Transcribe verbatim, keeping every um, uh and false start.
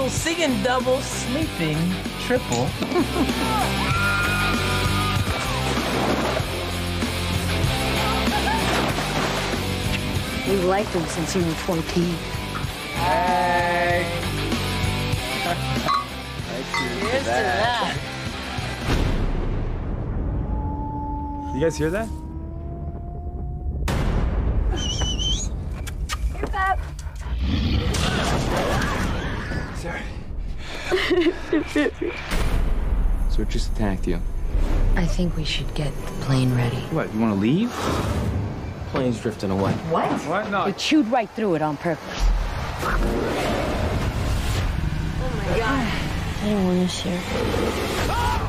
single, singing double, sleeping triple. We've liked him since he was fourteen. Hey. Here's to that. You guys hear that? You're back. Sorry. So it just attacked you. I think we should get the plane ready. What, you want to leave? Plane's drifting away. What? What? No. We chewed right through it on purpose. Oh my God. Anyone is here.